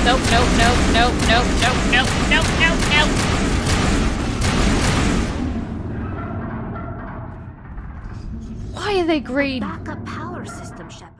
nope, nope, nope, nope, nope, nope, nope, nope, nope, nope. Why are they green? Backup power system, Shepard.